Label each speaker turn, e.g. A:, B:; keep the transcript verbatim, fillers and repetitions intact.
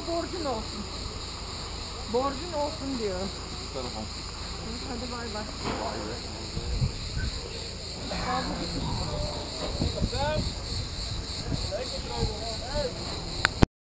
A: borcun olsun. Borcun olsun diyor.
B: Telefon.
A: Hadi bay bay.
B: Vay be.
A: Abi gitmiş.
C: Sam, take it over. Hey.